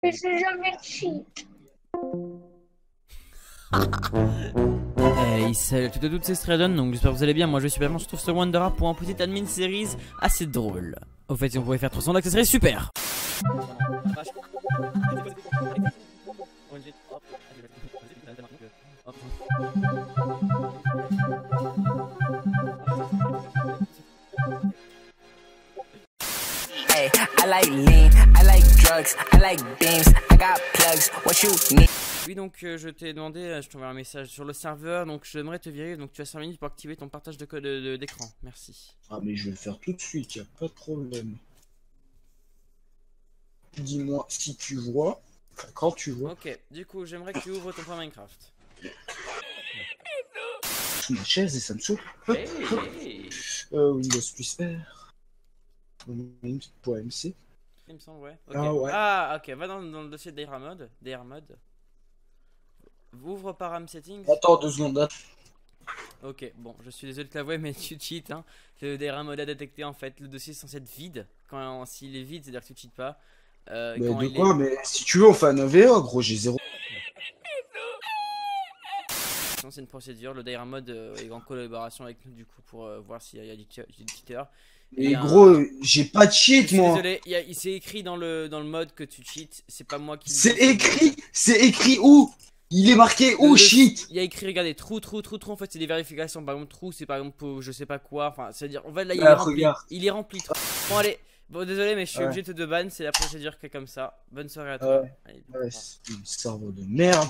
Mais c'est jamais cheat. Hey, salut à toutes et toutes, c'est Stradon, donc j'espère que vous allez bien. Moi je suis Superman, je trouve ce Wondera pour un petit admin series assez drôle. Au fait, si on pouvait faire 300 likes, ça serait super. Hey, I like lean, I like drugs, I like beams, I got plugs, what you need. Oui, donc je t'ai demandé, je t'envoie un message sur le serveur, donc j'aimerais te virer, donc tu as 5 minutes pour activer ton partage de code d'écran. Merci. Ah mais je vais le faire tout de suite, y a pas de problème. Dis-moi si tu vois, enfin, quand tu vois. Ok, du coup j'aimerais que tu ouvres ton point Minecraft. Sous ma chaise et ça me saoule. Hey, hey. Windows plus R. Windows.mc. Il me semble, ouais. Ok. Ah ouais. Ah, ok, va dans le dossier d'AirMod. Ouvre Param Settings. Attends 2 secondes. Ok, bon, je suis désolé de t'avouer, mais tu cheats. Hein. Le DRM a détecté en fait. Le dossier est censé être vide. S'il est vide, c'est-à-dire que tu cheats pas. Mais Quand de il quoi? Mais si tu veux, on fait un AVA, gros, j'ai 0. C'est une procédure. Le DRM est en collaboration avec nous du coup pour voir s'il y a des cheaters. Mais gros, j'ai pas de Je cheat, suis moi. désolé, il s'est écrit dans le mode que tu cheats. C'est pas moi qui. C'est écrit où? Il est marqué où, cheat? Il y a écrit, regardez, trou. En fait, c'est des vérifications. Par exemple, trou, c'est par exemple pour je sais pas quoi. Enfin, c'est-à-dire, en fait, là, il est rempli. Regarde. Il est rempli. Bon, allez. Bon, désolé, mais je suis obligé de te ban. C'est la procédure qui est comme ça. Bonne soirée à toi. Allez, Ouais, c'est un cerveau de merde.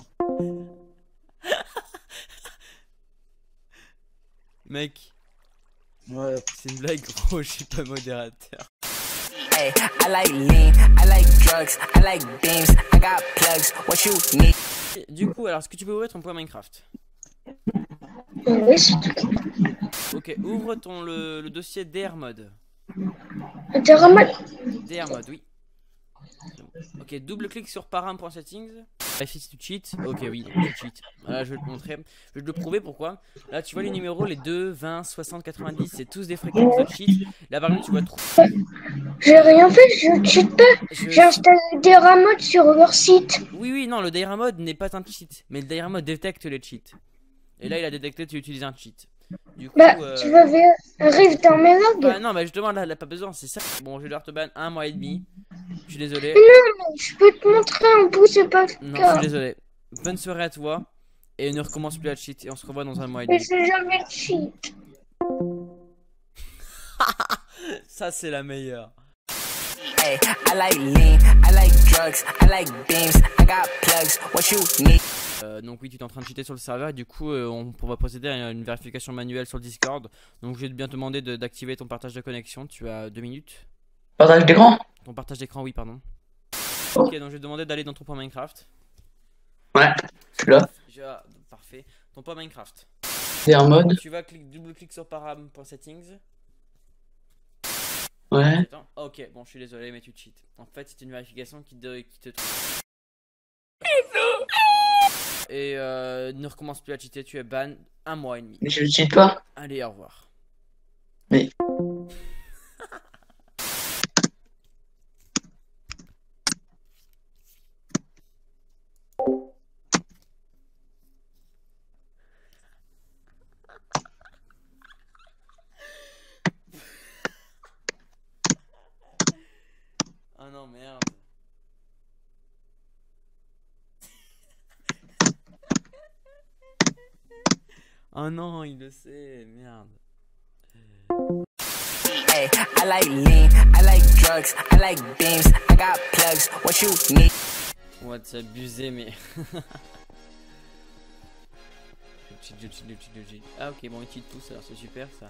Mec, Ouais. c'est une blague, gros. Je suis pas modérateur. Hey, I like lean, I like drugs, I like beams, I got plugs, what you need. Du coup, alors, est-ce que tu peux ouvrir ton point Minecraft? Oui, c'est tout. Ok, ouvre le dossier DRMod. Internet. DRMod, oui. Ok, double-clic sur param.settings. Vérifie si tu cheats. Ok, oui, donc tu cheats. Voilà, je vais te montrer. Je vais te le prouver pourquoi. Là, tu vois les numéros, les 2, 20, 60, 90, c'est tous des fréquences de cheat. Là, par exemple, tu vois trop. J'ai rien fait, je cheat pas. J'ai installé des ramotes sur leur site. Oui, non, le DRMod n'est pas un cheat. Mais le DRMod détecte les cheats. Et là, il a détecté que tu utilises un cheat. Du coup, Bah, tu vas arrive dans mes logs. bah non, bah justement, là, elle a pas besoin, c'est ça. Bon, je vais devoir te ban 1 mois et demi. Je suis désolé. Non, mais je peux te montrer un bout, c'est pas le Non, je cas. suis désolé. Bonne soirée à toi. Et ne recommence plus à cheat. Et on se revoit dans 1 mois et Mais demi. c'est jamais cheat. Ça, c'est la meilleure. Hey, I like lean, I like drugs, I like beams, I got plugs, what you need. Donc oui, tu es en train de cheater sur le serveur et du coup on va procéder à une vérification manuelle sur le Discord. Donc je vais bien te demander d'activer ton partage de connexion. Tu as 2 minutes. Partage d'écran? Ton partage d'écran, oui, pardon. Ok, donc je vais te demander d'aller dans ton point Minecraft. Ouais, je suis là. Parfait. Ton point Minecraft. C'est en mode. Tu vas double-clic sur param.settings. Ouais. Attends. Ok, bon, je suis désolé, mais tu cheats. En fait, c'est une vérification qui te. Et ne recommence plus à cheater, tu es ban 1 mois et demi. Mais je ne cheat pas. Allez, au revoir. Mais. Oh non, merde. Oh non, il le sait, merde. Hey, I like lean, I like drugs, I like beams, I got plugs, what you need. On va t'abuser, mais. Je cheat. Ah, ok, bon, ils cheat tous, alors c'est super ça.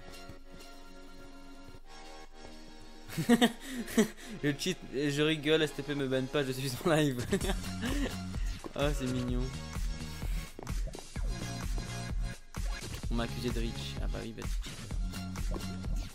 Je cheat, et je rigole, STP me banne pas, je suis en live. Oh, c'est mignon. On m'a accusé de Rich. Ah bah oui, bah tu cheat.